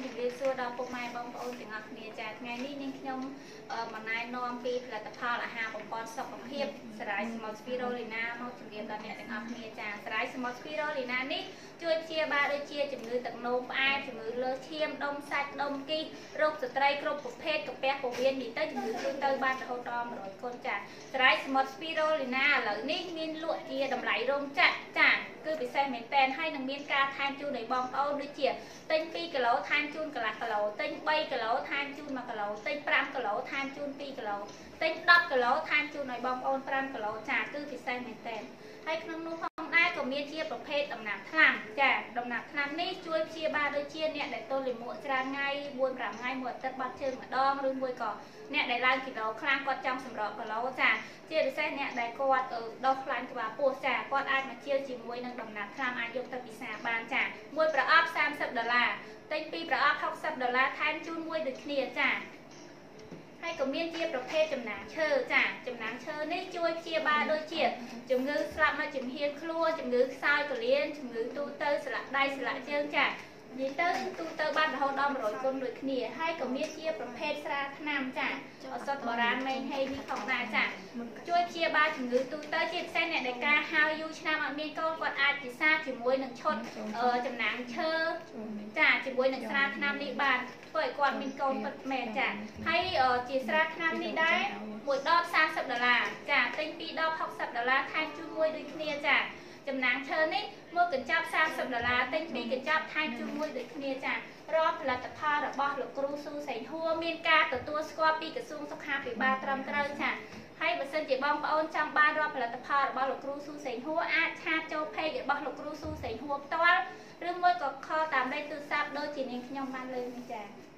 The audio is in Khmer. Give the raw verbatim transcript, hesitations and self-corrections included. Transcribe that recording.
ជំរាបសួរដល់ពុកម៉ែបងប្អូនទាំងអស់គ្នាចាថ្ងៃនេះនាងខ្ញុំមកណែនាំពីផលិតផលអាហារបំពេញសុខភាពសារាយស្មុតស្ពីរូលីណាមកជម្រាបដល់អ្នកទាំងអស់គ្នាចាសារាយស្មុតស្ពីរូលីណានេះជួយព្យាបាលដូចជាជំងឺទឹកនោមផ្អែមជំងឺលើសឈាមដុំសាច់ដុំគីរោគស្ត្រីគ្រប់ប្រភេទកាពះពោះវៀននេះទៅជំងឺទូទៅបានរហូតដល់មួយរយគុណចាសារាយស្មុតស្ពីរូលីណាឥឡូវនេះមានលក់ជាតម្លៃរោងចក្រចាគឺពិសេសមែនតើហើយនឹងមានការថែមជូនដល់បងប្អូនដូចជាទិញពីរគីឡូថែមជូនកន្លះគីឡូទិញបីគីឡូថែមជូនមួយគីឡូទិញប្រាំគីឡូថែមជូនពីរគីឡូទិញដប់គីឡូថែមជូនឲ្យបងប្អូនប្រាំគីឡូចាគឺពិសេសមែនតើហើយក្នុងនោះផងដែរក៏មានជាប្រភេទដំណាប់ថ្នាំចាដំណាប់ថ្នាំនេះជួយព្យាបាលដូចជាអ្នកដែលទល់លាមកច្រើនថ្ងៃបួនប្រាំថ្ងៃមួយអាទិត្យបាត់ជើងម្ដងឬមួយក៏អ្នកដែលឡើងគីឡូខ្លាំងគាត់ចង់សម្រកគីឡូចាជាពិសេសអ្នកដែលគាត់ដុសខ្លាញ់ក្បាលពោះចាគាត់អាចមកជាជាមួយនឹងដំណាប់ថ្នាំអាចយកទៅពិសាបានចាមួយប្រអប់សាមសិបដុល្លារទិញពីរប្រអប់ហុកសិបដុល្លារថែមជូនមួយដូចគ្នាចាហើយក៏មានជាប្រភេទចំណាំឈើចាចំណាំឈើនេះជួយព្យាបាលដូចជាជំងឺស្លាប់មកជំហានខ្លួនជំងឺខ្សោយកលៀនជំងឺទូទៅស្លាក់ដៃស្លាក់ជើងចានិយាយទៅទូទៅបានរហូតដល់មួយរយគុណដូចគ្នាហើយក៏មានជាប្រភេទស្រាថ្នាំចាឱសថបុរាណមេងហេនេះផងដែរចាជួយព្យាបាលជំងឺទូទៅជាពិសេសអ្នកដែលការហើយយូរឆ្នាំអត់មានកូនគាត់អាចពិសាជាមួយនឹងឈុតចំណាំឈើចាជាមួយនឹងស្រាថ្នាំនេះបានធ្វើឲ្យគាត់មានកូនពិតមែនចាហើយជាស្រាថ្នាំនេះដែរមួយដបសាមសិបដុល្លារចាទិញពីរដបហុកសិបដុល្លារថែមជូនមួយដូចគ្នាចាចំណាំឈើនេះមួយកញ្ចប់សាមសិបដុល្លារទិញពីរកញ្ចប់ថែមជូនមួយដូចគ្នាចារាល់ផលិតផលរបស់លោកគ្រូស៊ូសេងហួរមានការទទួលស្គាល់ពីក្រសួងសុខាភិបាលត្រឹមត្រូវចាហើយបើសិនជាបងប្អូនចង់បានរាល់ផលិតផលរបស់លោកគ្រូស៊ូសេងហួរអាចឆាតចូល page របស់លោកគ្រូស៊ូសេងហួរផ្ទាល់ឬមួយក៏ខលតាមលេខទូរស័ព្ទដូចជានាងខ្ញុំបានលើនេះចា